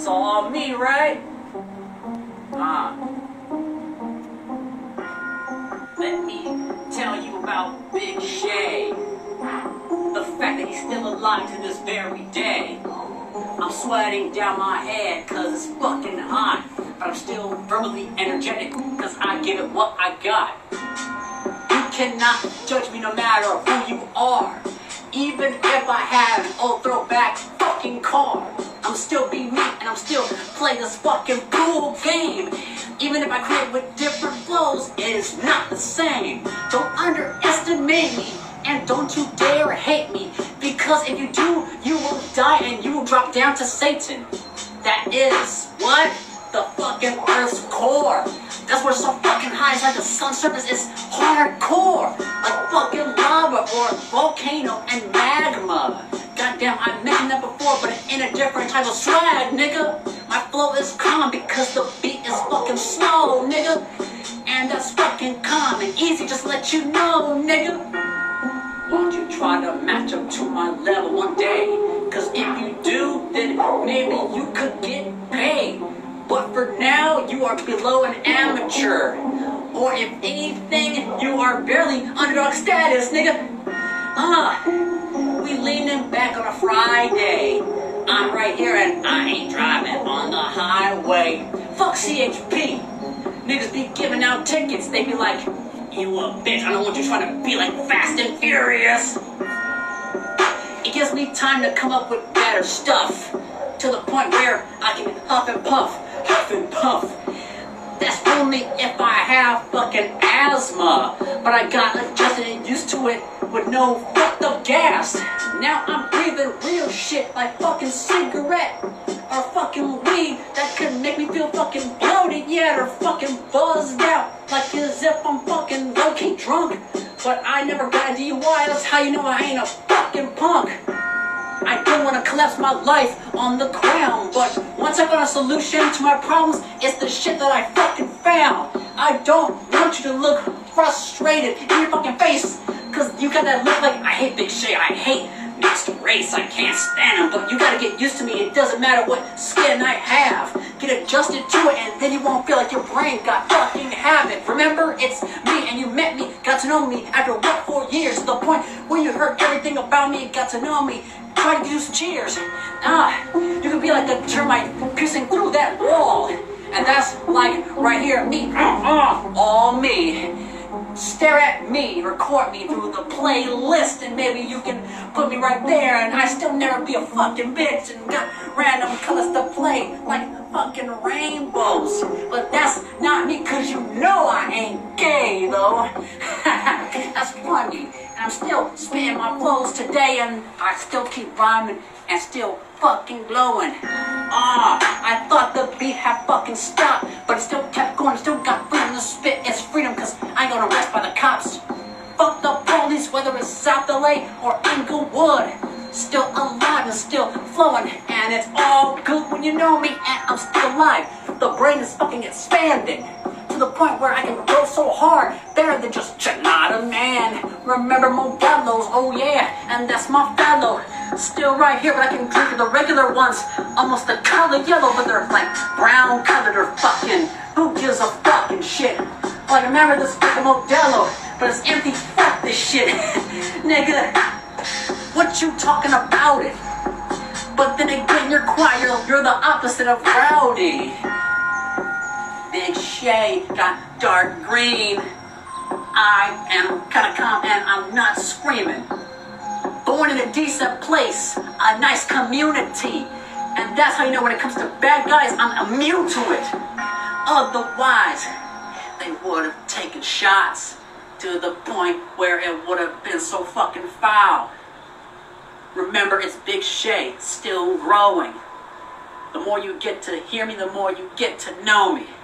It's all me, right? Let me tell you about Big Shay. The fact that he's still alive to this very day. I'm sweating down my head cause it's fucking hot. But I'm still verbally energetic cause I give it what I got. You cannot judge me no matter who you are. Even if I have an old throwback fucking car, I'm still be me and I'm still play this fucking cool game. Even if I create with different flows, it is not the same. Don't underestimate me and don't you dare hate me, because if you do, you will die and you will drop down to Satan. That is what? The fucking Earth's core. That's where it's so fucking high. It's like the sun's surface is hardcore, like fucking lava or volcano and magma. Goddamn, I mentioned that before, but in a different type of swag, nigga. My flow is calm because the beat is fucking slow, nigga. And that's fucking calm and easy, just let you know, nigga. Won't you try to match up to my level one day? Cause if you do, then maybe you could get paid. But for now, you are below an amateur. Or if anything, you are barely underdog status, nigga. We leaning back on a Friday. I'm right here and I ain't driving on the highway. Fuck CHP. Niggas be giving out tickets. They be like, you a bitch, I don't want you trying to be like Fast and Furious. It gives me time to come up with better stuff. To the point where I can huff and puff. That's only if I have fucking asthma. But I got adjusted and used to it with no fucked up gas. Now I'm breathing real shit like fucking cigarette or fucking weed that could make me feel fucking bloated yet or fucking buzzed out like as if I'm fucking low-key drunk. But I never got a DUI, that's how you know I ain't a fucking punk. I don't want to collapse my life on the ground, but once I found a solution to my problems, it's the shit that I fucking found. I don't want you to look frustrated in your fucking face, cause you got that look like, I hate Big Shay, I hate mixed race, I can't stand him, but you gotta get used to me, it doesn't matter what skin I have. Get adjusted to it and then you won't feel like your brain got fucking habit. Remember, it's me and you met me, got to know me after what, 4 years, to the point where you heard everything about me and got to know me. Try to use cheers. You can be like a termite piercing through that wall. And that's like right here, me, all me. Stare at me, record me through the playlist, and maybe you can put me right there, and I still never be a fucking bitch, and got random colors to play, like fucking rainbows. But that's not me, cause you know I ain't gay, though. That's funny. And I'm still spitting my flows today, and I still keep rhyming, and still fucking glowing. I thought the beat had fucking stopped, but it still kept going, still got freedom to spit. It's freedom, cause I ain't gonna rest by the cops. Fuck the police, whether it's South LA or Inglewood. Still alive and still flowing, and it's all good when you know me, and I'm still alive. The brain is fucking expanding to the point where I can go so hard, better than just Janada Man. Remember Modelo's, oh yeah, and that's my fellow. Still right here, but I can drink the regular ones, almost the color yellow, but they're like brown colored or fucking, who gives a fucking shit? Like, remember this fucking Modelo, but it's empty, fuck this shit. Nigga, what you talking about it? But then again, you're quiet, you're the opposite of rowdy. Big Shay got dark green. I am kinda calm and I'm not screaming. Born in a decent place, a nice community. And that's how you know when it comes to bad guys, I'm immune to it. Otherwise, they would have taken shots to the point where it would have been so fucking foul. Remember, it's Big Shay, still growing. The more you get to hear me, the more you get to know me.